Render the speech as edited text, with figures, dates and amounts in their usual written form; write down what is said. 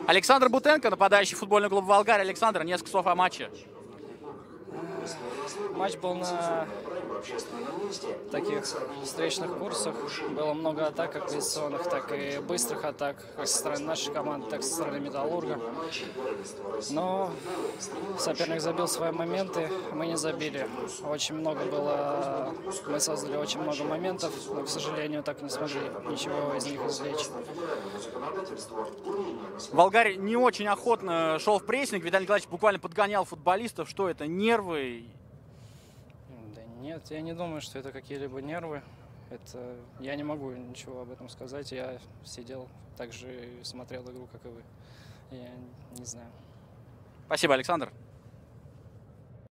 Александр Бутенко, нападающий футбольный клуб «Волгарь». Александр, несколько слов о матче. Матч был на таких встречных курсах. Было много атак, как позиционных, так и быстрых атак, как со стороны нашей команды, так и со стороны «Металлурга». Но соперник забил свои моменты, мы не забили. Очень много было, мы создали очень много моментов, но, к сожалению, так не смогли ничего из них извлечь. «Волгарь» не очень охотно шел в прессинг. Виталий Николаевич буквально подгонял футболистов. Что это, нервы? Да нет, я не думаю, что это какие-либо нервы. Это я не могу ничего об этом сказать. Я сидел, так же смотрел игру, как и вы. Я не знаю. Спасибо, Александр.